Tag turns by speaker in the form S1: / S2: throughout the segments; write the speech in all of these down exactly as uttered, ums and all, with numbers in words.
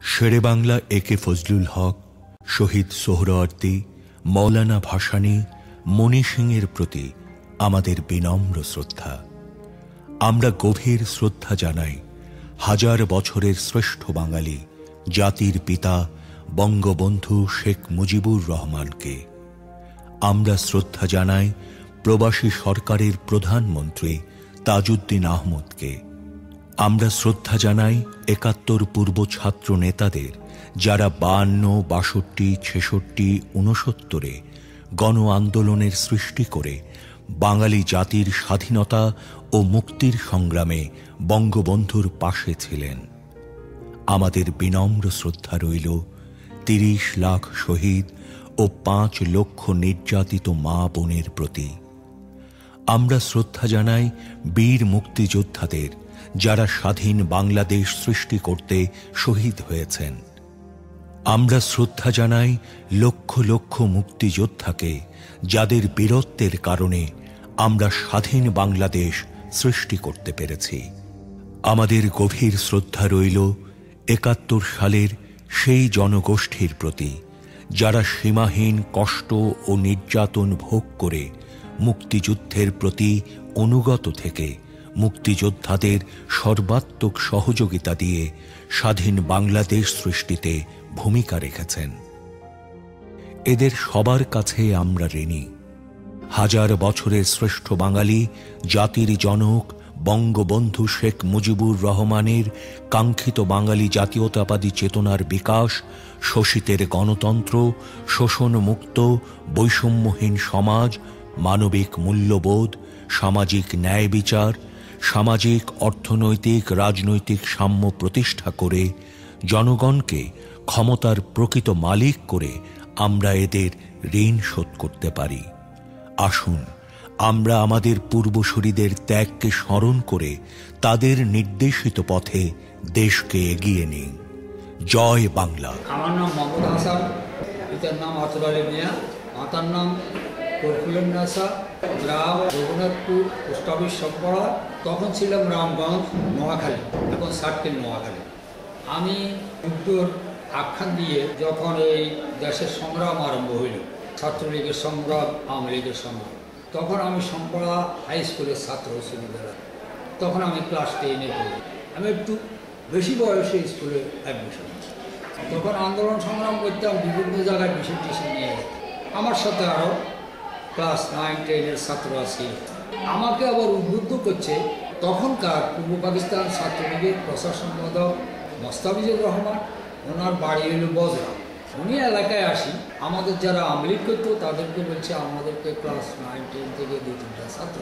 S1: শেরে বাংলা এ কে ফজলুল হক, শহীদ সোহরাওয়ার্দী, মৌলানা ভাসানী, মণি সিংয়ের প্রতি আমাদের বিনম্র শ্রদ্ধা। আমরা গভীর শ্রদ্ধা জানাই হাজার বছরের শ্রেষ্ঠ বাঙালি জাতির পিতা বঙ্গবন্ধু শেখ মুজিবুর রহমানকে। আমরা শ্রদ্ধা জানাই প্রবাসী সরকারের প্রধানমন্ত্রী তাজউদ্দিন আহমদকে। আমরা শ্রদ্ধা জানাই একাত্তর পূর্ব ছাত্র নেতাদের, যারা বায়ান্ন, বাষট্টি, ছেষট্টি, ঊনসত্তরে গণ আন্দোলনের সৃষ্টি করে বাঙালি জাতির স্বাধীনতা ও মুক্তির সংগ্রামে বঙ্গবন্ধুর পাশে ছিলেন। আমাদের বিনম্র শ্রদ্ধা রইল তিরিশ লাখ শহীদ ও পাঁচ লক্ষ নির্যাতিত মা বোনের প্রতি। আমরা শ্রদ্ধা জানাই বীর মুক্তিযোদ্ধাদের, যারা স্বাধীন বাংলাদেশ সৃষ্টি করতে শহীদ হয়েছেন। আমরা শ্রদ্ধা জানাই লক্ষ লক্ষ মুক্তিযোদ্ধাকে, যাদের বীরত্বের কারণে আমরা স্বাধীন বাংলাদেশ সৃষ্টি করতে পেরেছি। আমাদের গভীর শ্রদ্ধা রইল একাত্তর সালের সেই জনগোষ্ঠীর প্রতি, যারা সীমাহীন কষ্ট ও নির্যাতন ভোগ করে মুক্তিযুদ্ধের প্রতি অনুগত থেকে মুক্তিযোদ্ধাদের সর্বাত্মক সহযোগিতা দিয়ে স্বাধীন বাংলাদেশ সৃষ্টিতে ভূমিকা রেখেছেন। এদের সবার কাছে আমরা ঋণী। হাজার বছরের শ্রেষ্ঠ বাঙালি জাতির জনক বঙ্গবন্ধু শেখ মুজিবুর রহমানের কাঙ্ক্ষিত বাঙালি জাতীয়তাবাদী চেতনার বিকাশ, শোষিতের গণতন্ত্র, শোষণমুক্ত বৈষম্যহীন সমাজ, মানবিক মূল্যবোধ, সামাজিক ন্যায় বিচার, সামাজিক অর্থনৈতিক রাজনৈতিক সাম্য প্রতিষ্ঠা করে জনগণকে ক্ষমতার প্রকৃত মালিক করে আমরা এদের ঋণ শোধ করতে পারি। আসুন আমরা আমাদের পূর্বসূরীদের ত্যাগকে স্মরণ করে তাদের নির্দেশিত পথে দেশকে এগিয়ে নিই। জয় বাংলা।
S2: আমার নাম মোহাম্মদ হাসান, পিতার নাম আতর আলী মিয়া, মাতার নাম কলকুলেন্নাসা, গ্রাম রঘুনাথপুর, পোস্ট অফিস সম্পড়া। তখন ছিলাম রামগঞ্জ, নোয়াখালী, এখন সার্কেল নোয়াখালী। আমি যুদ্ধর আখ্যান দিয়ে যখন এই দেশের সংগ্রাম আরম্ভ হইল, ছাত্রলীগের সংগ্রাম, আওয়ামী লীগের সংগ্রাম, তখন আমি সম্পড়া হাই স্কুলের ছাত্র ছিলাম। তখন আমি ক্লাস টেনে পড়ি। আমি একটু বেশি বয়সে স্কুলে অ্যাডমিশন। তখন আন্দোলন সংগ্রাম করতাম, বিভিন্ন জায়গায় মিশন টিশন নিয়ে যেতাম। আমার সাথে আরও ক্লাস নাইন টেনের ছাত্ররা ছিল। আমাকে আবার উদ্বুদ্ধ করছে তখনকার পূর্ব পাকিস্তান ছাত্রলীগের প্রচার সম্পাদক মোস্তাফিজুর রহমান। ওনার বাড়ি হইল বজরা। উনি এলাকায় আসি, আমাদের যারা আমলিগ করতো তাদেরকে বলছে আমাদেরকে ক্লাস নাইন টেন থেকে দুই তিনটা ছাত্র।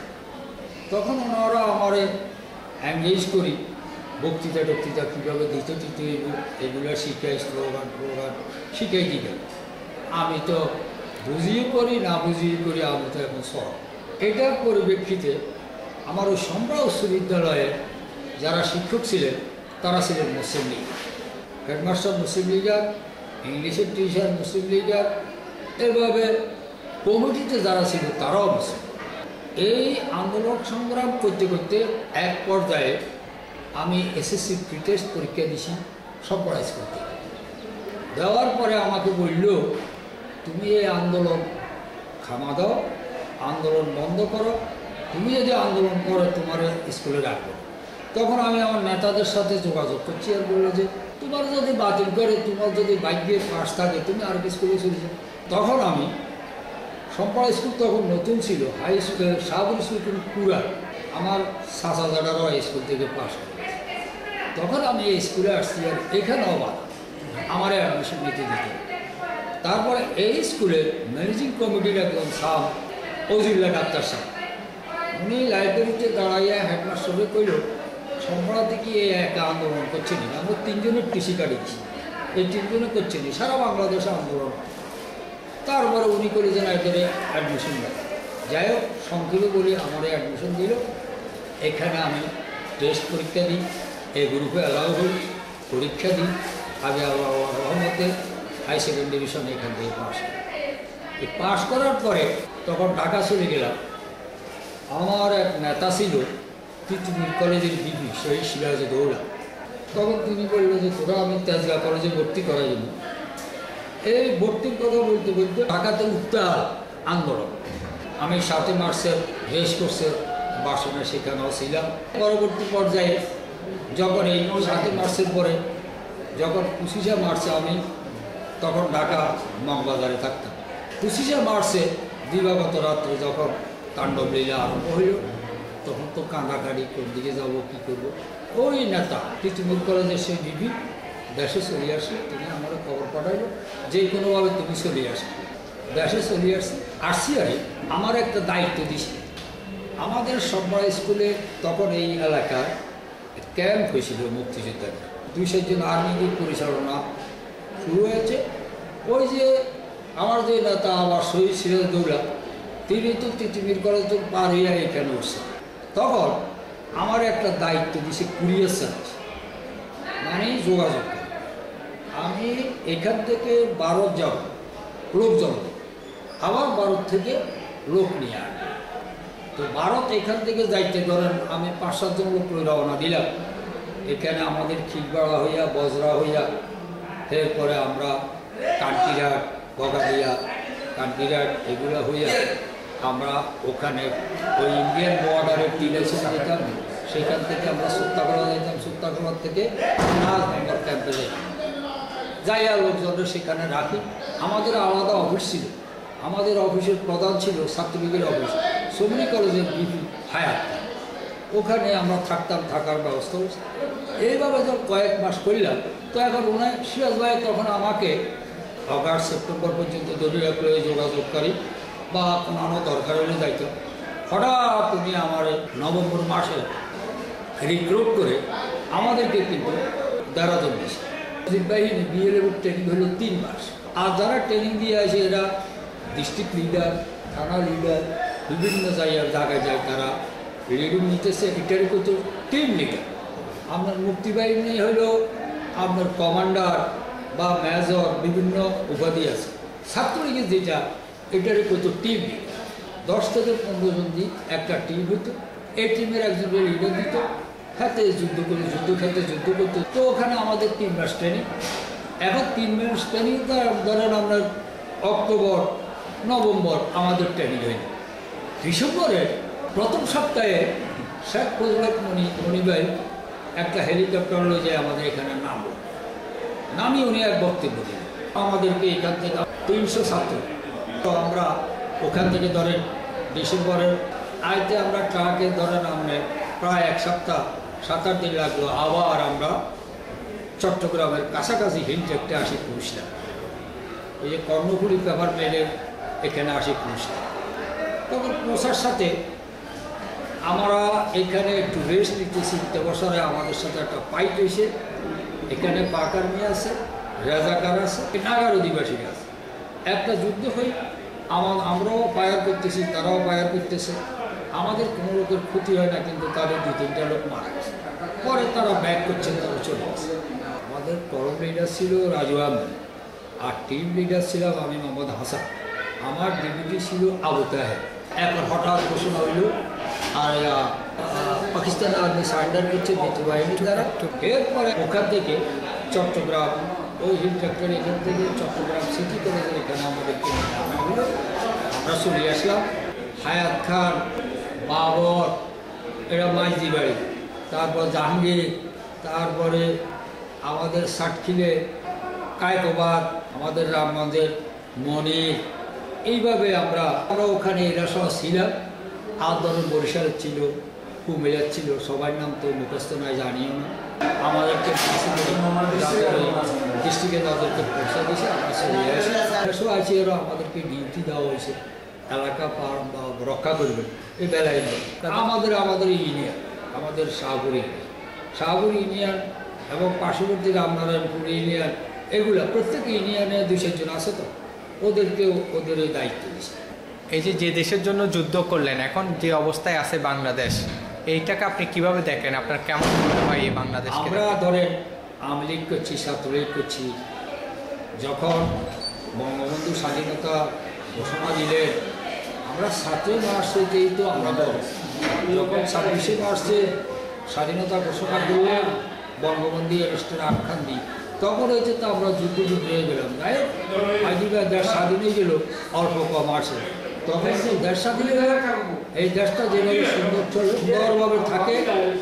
S2: তখন ওনারা আমারে এঙ্গেজ করি, বক্তৃতা টক্তৃতা কীভাবে দিতে দিতে এগুলো শিখাই, স্লোগান প্রোগান শিখাই দিতে। আমি তো বুঝিয়ে করি, না বুঝিয়ে করি, আমি তো এখন সব। এটার পরিপ্রেক্ষিতে আমার ওই সম্রা উচ্চ বিদ্যালয়ে যারা শিক্ষক ছিলেন তারা ছিলেন মুসলিম লীগ। হেডমাস্টার মুসলিম লীগার, ইংলিশের টিচার মুসলিম লীগার, এভাবে কমিটিতে যারা ছিল তারাও মুসলিম। এই আন্দোলন সংগ্রাম করতে করতে এক পর্যায়ে আমি এসএসসি প্রি টেস্ট পরীক্ষা দিছি সম্পড়া স্কুল থেকে। দেওয়ার পরে আমাকে বলল, তুমি এই আন্দোলন থামা দাও, আন্দোলন বন্ধ করো, তুমি যদি আন্দোলন করো তোমার স্কুলে রাখবো। তখন আমি আমার নেতাদের সাথে যোগাযোগ করছি, আর বললো যে তোমার যদি বাতিল করে, তোমার যদি ভাগ্যের পাশ থাকে, তুমি আর স্কুলে চলে যাও। তখন আমি সম্পড়া স্কুল তখন নতুন ছিল, হাই স্কুল শাহপুর স্কুল কিন্তু পুরা, আমার চাচা দাদারাও এই স্কুল থেকে পাশ করে। তখন আমি এই স্কুলে আসছি, আর এখানেও বাদ আমার অ্যাডমিশন নিতে দিতে। তারপরে এই স্কুলের ম্যানেজিং কমিটির একজন সাহেব ফজিল্লা ডাক্তার সাহেব, উনি লাইব্রেরিতে দাঁড়াইয়া হেডমাস্টারকে কইল, সম্পড়া থেকে এই একা আন্দোলন করছে নি, আমরা তিনজনের টিসি কাটিয়েছি, এই তিনজনে করছে নি, সারা বাংলাদেশে আন্দোলন। তারপরে উনি করে যেন এদের অ্যাডমিশন দেয়। যাই হোক, সংক্ষেপে বলি, আমার অ্যাডমিশন দিল। এখানে আমি টেস্ট পরীক্ষা দিই, এই গ্রুপে অ্যালাউ হই, পরীক্ষা দিই। আগে আল্লাহ রহমতে হাই সেকেন্ড ডিভিশন এখান থেকে পাস করি। এই পাস করার পরে তখন ঢাকা চলে গেলাম। আমার এক নেতা ছিল পৃথিবীর কলেজের বিপি শহীদ সিরাজউদ্দৌলা, তখন তিনি বললো যে তোরা আমি তেজগাঁ কলেজে ভর্তি করার জন্য। এই ভর্তির কথা বলতে বলতে ঢাকাতে উত্তাল আন্দোলন। আমি সাতই মার্চের রেস কোর্সের বাসনে সেখানেও ছিলাম। পরবর্তী পর্যায়ে যখন এই সাতই মার্চের পরে যখন পঁচিশে মার্চে আমি তখন ঢাকা মগবাজারে থাকতাম। পঁচিশে মার্চে দিবাগত রাত্রে যখন তাণ্ডব লীলা আরম্ভ হইল, তখন তো কান্দাকাড়ি কোন দিকে যাবো কী করবো। ওই নেতা তিতুমির কলেজের সেই বিবি দেশে চলে আসে, তিনি আমার খবর পাঠাইল যে কোনোভাবে তুমি চলে আসো। দেশে চলে আসছি আসছি আরে আমার একটা দায়িত্ব দিছে। আমাদের সবরা স্কুলে তখন এই এলাকায় ক্যাম্প হয়েছিল মুক্তিযোদ্ধার, দুইশো জন আর্মি পরিচালনা শুরু হয়েছে। ওই যে আমার যে নেতা আমার শহীদ সিরাজউদ্দৌলা, তিনি তো তিতুমির কলেজ তো পার হইয়া এখানে উঠছে। তখন আমার একটা দায়িত্ব দিছে কুরিয়ার সার্ভিস, মানে যোগাযোগ। আমি এখান থেকে ভারত যাব, লোক যাব, আবার ভারত থেকে লোক নিয়ে আনি। তো ভারত এখান থেকে যাইতে ধরেন আমি পাঁচ সাতজন লোক রওনা দিলাম। এখানে আমাদের খিলবাড়া হইয়া বজরা হইয়া, এরপরে আমরা কান্টিঘাট বগাদিয়া কান্টিঘাট এগুলো হইয়া আমরা ওখানে ওই ইন্ডিয়ান বর্ডারের টিলেশন যেতাম, সেখান থেকে আমরা সুত্তাগড়া যাইতাম, সুত্তাগড়ার থেকে নাচ মেম্বার ক্যাম্পে যাইতাম। যাইয়া লোকজনরা সেখানে রাখি। আমাদের আলাদা অফিস ছিল, আমাদের অফিসের প্রধান ছিল ছাত্রলীগের অফিস, শ্রমিক কলেজের বিপি হায়াত, ওখানে আমরা থাকতাম, থাকার ব্যবস্থা হয়েছে। এইভাবে যখন কয়েক মাস করলাম, তো এখন ওনার সিরাজ ভাই তখন আমাকে আগস্ট সেপ্টেম্বর পর্যন্ত দলীয় করে যোগাযোগ করি বা কোনো দরকার হলে যাইত। হঠাৎ উনি আমার নভেম্বর মাসে রিক্রুট করে আমাদেরকে কিন্তু দেরাদুন দিয়েছে। বাহিনী বিএলএর ট্রেনিং হলো তিন মাস। আর যারা ট্রেনিং দিয়ে আসে এরা ডিস্ট্রিক্ট লিডার, থানা লিডার, বিভিন্ন জায়গায় জায়গায় যায়, তারা রিডিং নিতেছে। এটারই কিন্তু টিম লিডার। আপনার মুক্তিবাহিনী হলো আপনার কমান্ডার বা মেজর, বিভিন্ন উপাধি আছে। ছাত্রলীগের যেটা এটারই কিন্তু টিম লিডার। দশ থেকে পনেরো জন দিন একটা টিম হতো। এই টিমের একজনকে লিডার দিত, হাতে যুদ্ধ করে যুদ্ধক্ষেত্রে যুদ্ধ করতে। তো ওখানে আমাদের তিন মাস ট্রেনিং। এখন তিন মাস ট্রেনিং ধরেন আপনার অক্টোবর নভেম্বর আমাদের ট্রেনিং হয়নি। ডিসেম্বরের প্রথম সপ্তাহে শেখ ফজলত মনি মনিভাই একটা হেলিকপ্টার লয়ে যায় আমাদের এখানে নামল। নামি উনি এক বক্তব্য দিলেন আমাদেরকে এখান থেকে তিনশো ছাত্র। তো আমরা ওখান থেকে ধরেন ডিসেম্বরের আইতে আমরা ট্রাকে ধরেন আমরা প্রায় এক সপ্তাহ সাত আট দিন লাগলো। আবার আমরা চট্টগ্রামের কাছাকাছি হিলটেকটে আসি পৌঁছলাম। এই যে কর্ণফুলী পেপার মেলে এখানে আসি পৌঁছলাম। তখন পৌঁছার সাথে আমরা এখানে একটু রেস্ট নিতেছি। বছরে আমাদের সাথে একটা পাইপ এসে এখানে পাকার মেয়ে আছে, রাজাকার আছে, নাগার অধিবাসী আছে। একটা যুদ্ধ হয়ে আমার আমরাও ফায়ার করতেছি, তারাও ফায়ার করতেছে। আমাদের কোনো লোকের ক্ষতি হয় না, কিন্তু তাদের দু তিনটা লোক মারা গেছে। পরে তারা ব্যাক করছে, তারা চলে গেছে। আমাদের কলম লিডার ছিল রাজু আহমেদ, আর টিম লিডার ছিলাম আমি মোহাম্মদ হাসান। আমার ডিবিটি ছিল আবু তাহের। এখন হঠাৎ ঘোষণা হইল আর পাকিস্তান আর্মি সারেন্ডার করছে বিদ্যুৎ বাহিনীর দ্বারা। এরপরে ওখান থেকে চট্টগ্রাম ওই হিল ট্র্যাক্টর এখান থেকে চট্টগ্রাম সিটি কলেজের এখানে আমাদেরকে আনা হলো। আমরা চলে আসলাম। হায়াত খান, বাবর, এরা মাইজি বাড়ি, তারপর জাহাঙ্গীর, তারপরে আমাদের সাতক্ষীরে কায়কোবাদ, আমাদের রামগঞ্জের মনির, এইভাবে আমরা আমরা ওখানে এরা সব ছিলাম। আর ধরুন বরিশালের ছিল, কুমিল্লার ছিল, সবার নাম তো মুখস্থ নয়, জানিও না। আমাদেরকে ডিস্ট্রিক্টে তাদেরকে পয়সা দিয়েছে, আমরা চলে আসি। এসব আছে, এরা আমাদেরকে ডিউটি দেওয়া হয়েছে, এলাকা পার রক্ষা করবেন এই বেলায়। আমাদের আমাদের ইউনিয়ন, আমাদের শাহপুর ইউনিয়ন, শাহপুর ইউনিয়ন এবং পার্শ্ববর্তী রামনারায়ণপুর ইউনিয়ন, এগুলো প্রত্যেক ইউনিয়নে দুইশো জন আছে, তো ওদেরকেও ওদের এই দায়িত্ব দিয়েছে।
S3: এই যে যে দেশের জন্য যুদ্ধ করলেন, এখন যে অবস্থায় আছে বাংলাদেশ, এইটাকে আপনি কিভাবে দেখেন? আপনার কেমন মনে হয় এই বাংলাদেশ?
S2: আমরা ধরেন আওয়ামী লীগ করছি, ছাত্রলীগ করছি। যখন বঙ্গবন্ধু স্বাধীনতা ঘোষণা দিলেন, আমরা সাতই মার্চেই তো আমরা বল, যখন ছাব্বিশে মার্চে স্বাধীনতা ঘোষণা করলেন, বঙ্গবন্ধু এরেস্টের আখ্যান দিই, তখন হয়েছে তো আমরা যুদ্ধ যুদ্ধ হয়ে গেলাম। তাই আইডিকা দেশ স্বাধীন হয়ে গেল অল্প কম আসে, তখন তো দেশ স্বাধীন হয়ে গেল। এই দেশটা যেভাবে সুন্দর চলে সুন্দরভাবে থাকে,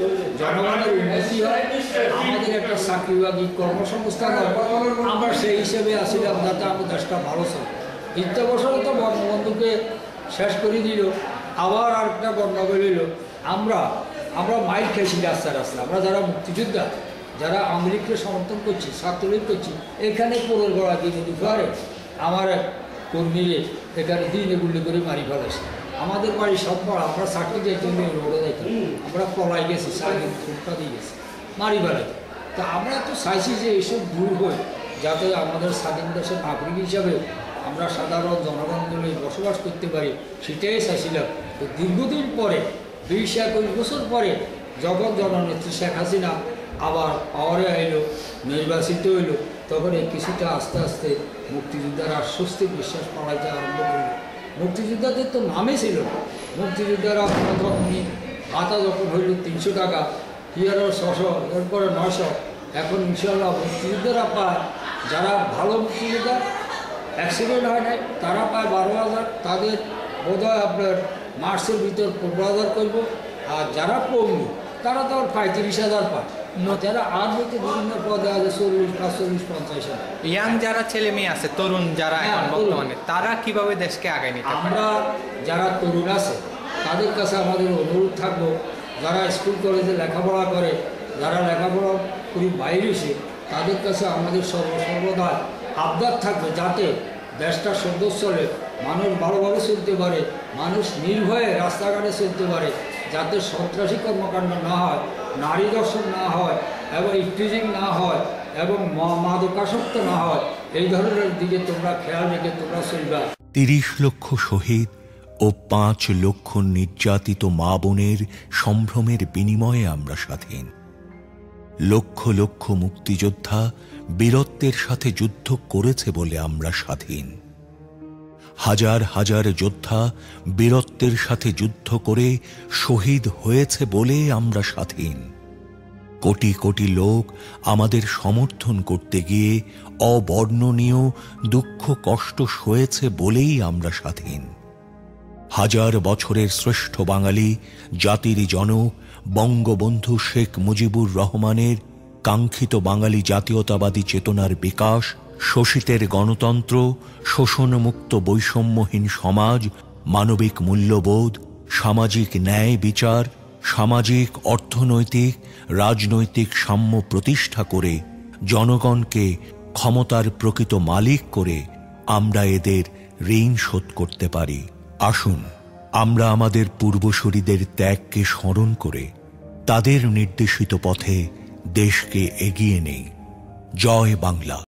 S2: জনগণের উন্নতি হয়, আমাদের একটা চাকরি বাকরি কর্মসংস্থান হয়, আমরা সেই হিসেবে আসছিলাম যাতে আমাদের দেশটা ভালো চলে। ইত্যা বছরে তো বঙ্গবন্ধুকে শেষ করে দিল, আবার আরেকটা গণ্ডগোল হইল। আমরা আমরা মাইল খেয়েছি রাস্তা রাস্তা, আমরা যারা মুক্তিযোদ্ধা, যারা আওয়ামী লীগকে সমর্থন করছি, ছাত্রলীগ করছি, এখানে পোড়ের গড়া দিয়ে নদী পারে আমার এক কর্মীরে এখানে দিনে গুলি করে মারি ফেলেছে। আমাদের বাড়ি সব পর আমরা চাকরি যাইতে রোডে যাইতাম, আমরা পলাই গেছি, সাইকেল ফুটপা দিয়ে গেছি, মারি ফেলাইতাম। তা আমরা তো চাইছি যে এইসব দূর হই, যাতে আমাদের স্বাধীন দেশের নাগরিক হিসাবে আমরা সাধারণ জনগণ মিলে বসবাস করতে পারি, সেটাই চাইছিলাম। তো দীর্ঘদিন পরে বিশ একুশ বছর পরে যখন জননেত্রী শেখ হাসিনা আবার পাওয়ারে আইল, নির্বাচিত হইল, তখন এই কিছুটা আস্তে আস্তে মুক্তিযোদ্ধারা স্বস্তির বিশ্বাস পাওয়াইতে আরম্ভ করল। মুক্তিযোদ্ধাদের তো নামে ছিল না। মুক্তিযোদ্ধারা প্রথম ভাতা যখন হইল তিনশো টাকা, হিয়ারও ছশো, এরপরে নশো, এখন ইনশাল্লাহ মুক্তিযোদ্ধারা পায়, যারা ভালো মুক্তিযোদ্ধা অ্যাক্সিডেন্ট হয় নাই তারা পায় বারো হাজার, তাদের বোধ হয় আপনার মার্চের ভিতর পনেরো হাজার করব, আর যারা পড়ল তারা তো পঁয়ত্রিশ হাজার পায়। যারা আর হইতে বিভিন্ন পদে আছে চল্লিশ পাঁচচল্লিশ পঞ্চাশ হাজার।
S3: ইয়াং যারা ছেলে মেয়ে আছে, তরুণ যারা এখন বর্তমানে, তারা কিভাবে দেশকে আগায় নিতে?
S2: আমরা যারা তরুণ আছে তাদের কাছে আমাদের অনুরোধ থাকবো, যারা স্কুল কলেজে লেখাপড়া করে, যারা লেখাপড়া করি বাইরে এসে, তাদের কাছে আমাদের সর্বসর্বদা আবদার থাকবে যাতে দেশটা সুন্দর চলে, মানুষ ভালোভাবে চলতে পারে, মানুষ নির্ভয়ে রাস্তাঘাটে চলতে পারে, যাতে সন্ত্রাসী কর্মকাণ্ড না হয়, নারী দর্শন না হয়, এবং ইফটিজিং না হয়, এবং মাদকাসক্ত না হয়, এই ধরনের দিকে তোমরা খেয়াল রেখে তোমরা চলবা।
S1: তিরিশ লক্ষ শহীদ ও পাঁচ লক্ষ নির্যাতিত মা বোনের সম্ভ্রমের বিনিময়ে আমরা স্বাধীন। লক্ষ লক্ষ মুক্তিযোদ্ধা বীরত্বের সাথে যুদ্ধ করেছে বলে আমরা স্বাধীন। হাজার হাজার যোদ্ধা বীরত্বের সাথে যুদ্ধ করে শহীদ হয়েছে বলে আমরা স্বাধীন। কোটি কোটি লোক আমাদের সমর্থন করতে গিয়ে অবর্ণনীয় দুঃখ কষ্ট সয়েছে বলেই আমরা স্বাধীন। হাজার বছরের শ্রেষ্ঠ বাঙালি জাতির জনক বঙ্গবন্ধু শেখ মুজিবুর রহমানের কাঙ্ক্ষিত বাঙালি জাতীয়তাবাদী চেতনার বিকাশ, শোষিতের গণতন্ত্র, শোষণমুক্ত বৈষম্যহীন সমাজ, মানবিক মূল্যবোধ, সামাজিক ন্যায় বিচার, সামাজিক অর্থনৈতিক রাজনৈতিক সাম্য প্রতিষ্ঠা করে জনগণকে ক্ষমতার প্রকৃত মালিক করে আমরা এদের ঋণ শোধ করতে পারি। আসুন আমরা আমাদের পূর্বসূরীদের ত্যাগকে স্মরণ করে তাদের নির্দেশিত পথে দেশকে এগিয়ে নেই। জয় বাংলা।